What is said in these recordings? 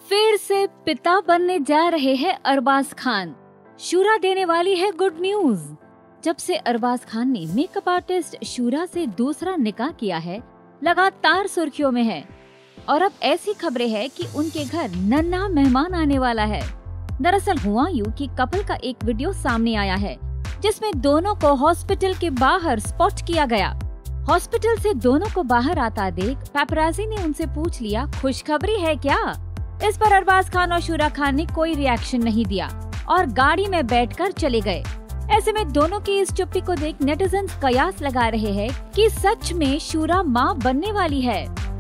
फिर से पिता बनने जा रहे हैं अरबाज खान। शूरा देने वाली है गुड न्यूज। जब से अरबाज खान ने मेकअप आर्टिस्ट शूरा से दूसरा निकाह किया है, लगातार सुर्खियों में है। और अब ऐसी खबरें हैं कि उनके घर नन्हा मेहमान आने वाला है। दरअसल हुआ यूं कि कपल का एक वीडियो सामने आया है, जिसमें दोनों को हॉस्पिटल के बाहर स्पॉट किया गया। हॉस्पिटल से दोनों को बाहर आता देख पैपराजी ने उनसे पूछ लिया, खुशखबरी है क्या? इस पर अरबाज खान और शूरा खान ने कोई रिएक्शन नहीं दिया और गाड़ी में बैठकर चले गए। ऐसे में दोनों की इस चुप्पी को देख नेटिजन्स कयास लगा रहे हैं कि सच में शूरा मां बनने वाली है।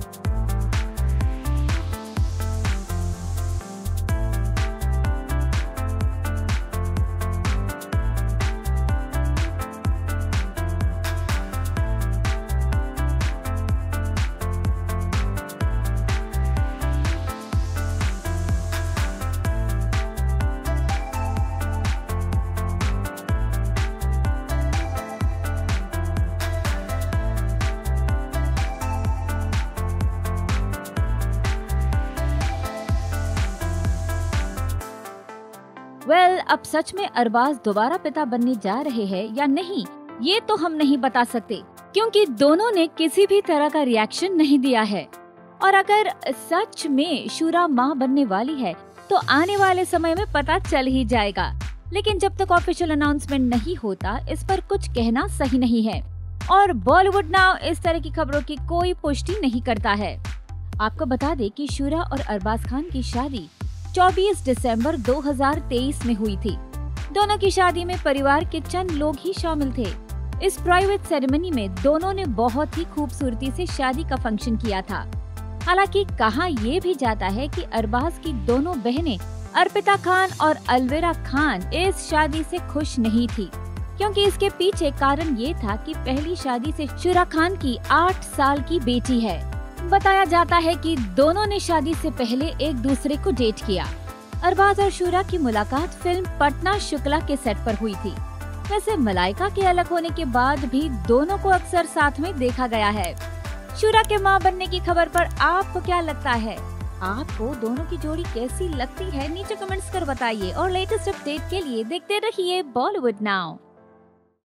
अब सच में अरबाज दोबारा पिता बनने जा रहे हैं या नहीं, ये तो हम नहीं बता सकते, क्योंकि दोनों ने किसी भी तरह का रिएक्शन नहीं दिया है। और अगर सच में शूरा मां बनने वाली है तो आने वाले समय में पता चल ही जाएगा। लेकिन जब तक ऑफिशियल अनाउंसमेंट नहीं होता, इस पर कुछ कहना सही नहीं है। और बॉलीवुड नाउ इस तरह की खबरों की कोई पुष्टि नहीं करता है। आपको बता दें कि शूरा और अरबाज खान की शादी 24 दिसंबर 2023 में हुई थी। दोनों की शादी में परिवार के चंद लोग ही शामिल थे। इस प्राइवेट सेरेमनी में दोनों ने बहुत ही खूबसूरती से शादी का फंक्शन किया था। हालांकि कहा ये भी जाता है कि अरबाज की दोनों बहनें अर्पिता खान और अलविरा खान इस शादी से खुश नहीं थी, क्योंकि इसके पीछे कारण ये था कि पहली शादी से शूरा खान की 8 साल की बेटी है। बताया जाता है कि दोनों ने शादी से पहले एक दूसरे को डेट किया। अरबाज और शूरा की मुलाकात फिल्म पटना शुक्ला के सेट पर हुई थी। वैसे मलाइका के अलग होने के बाद भी दोनों को अक्सर साथ में देखा गया है। शूरा के मां बनने की खबर पर आपको क्या लगता है? आपको दोनों की जोड़ी कैसी लगती है? नीचे कमेंट्स कर बताइए और लेटेस्ट अपडेट के लिए देखते रहिए बॉलीवुड नाउ।